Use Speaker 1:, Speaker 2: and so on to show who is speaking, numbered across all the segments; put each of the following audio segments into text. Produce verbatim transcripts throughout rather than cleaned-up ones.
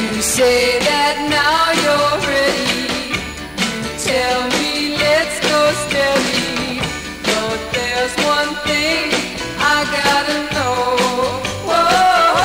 Speaker 1: You say that now you're ready. You tell me let's go steady. But there's one thing I gotta know. Whoa,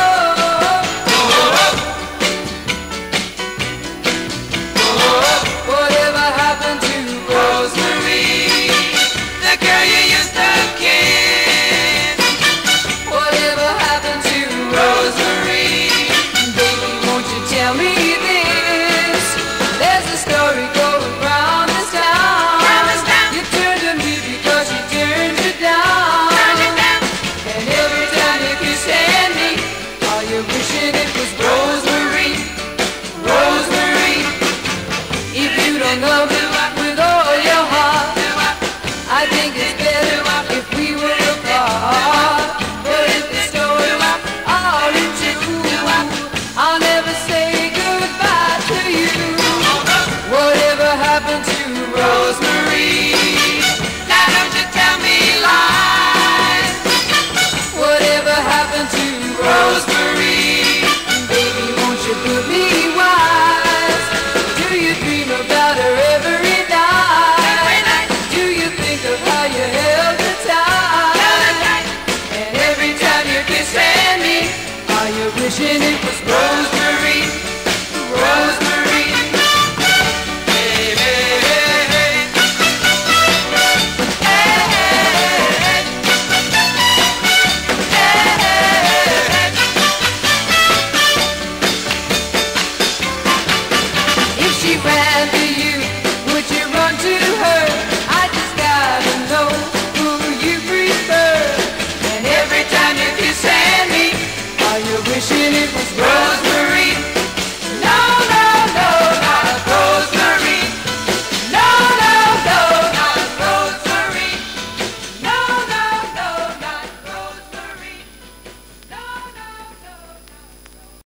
Speaker 1: whatever happened to Rosemarie, the girl you used to kiss? Whatever happened to Rosemarie? Baby, won't you tell me this? There's a story going round this town. You turned to me because she turned you down. And every time you kiss me, are you wishing it was Rosemarie? Rosemarie, if you don't love me with all your heart, I think it's better if we were apart. But if the story all in true, I'll never say goodbye to you. Whatever happened to Rosemarie? Now don't you tell me lies. Whatever happened to Rosemarie? Baby, won't you put me wise? Do you dream about her every night? Do you think of how you held her tight? And every time you kiss me, are you wishing it was Rosemarie? Rosemarie, hey, hey, hey, hey. Hey, hey, hey. If she ran to you, would you run to her? I just gotta know who you prefer. And every time you kiss me, are you wishing it was Rosemarie?